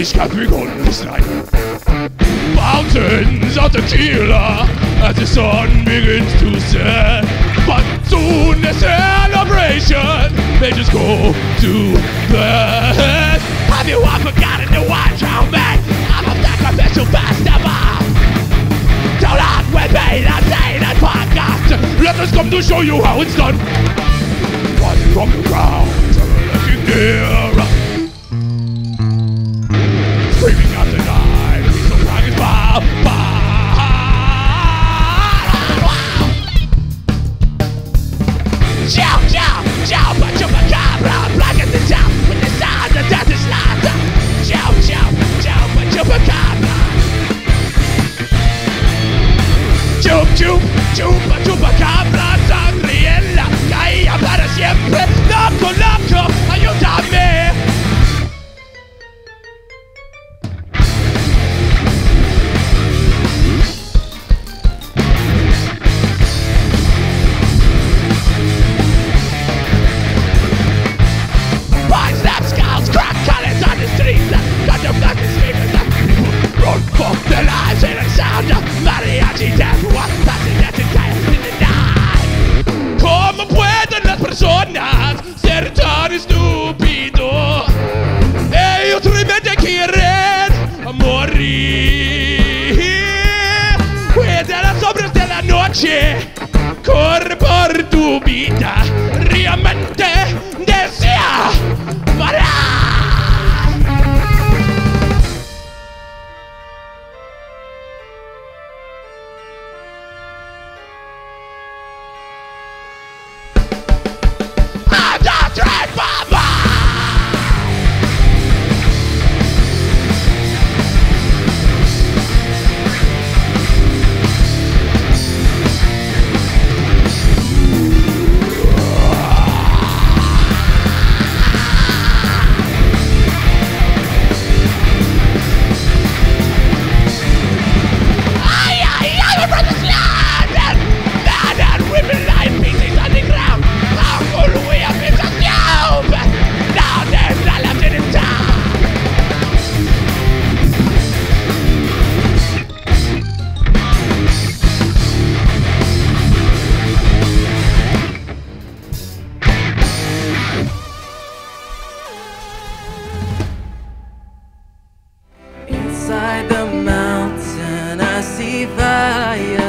Fish can't be gone this night. Mountains of tequila as the sun begins to set. But soon the celebration may just go to bed. Have you ever forgotten the watch how man? I'm a sacrificial festival. Down on with me, that's that podcast. Let us come to show you how it's done. Rising from the ground, looking near. Screaming out the night, we so dragons bow, Chow, chow, chow, but Chupacabra, black as the top, with the sound of death is laughter. Chow, chow, chow, but Chupacabra. Chup, chup, chupa, Chupacabra, sangriela, caía para siempre. Loco, loco, ayúdame. Run for their lives in the sound of mariachi death. What passing death and chaos in the night. ¿Cómo pueden las personas ser tan estúpidos? Ellos realmente quieren morir. Cuida las sombras de la noche. Corre por tu vida. Realmente desea parar. Inside the mountain I see fire.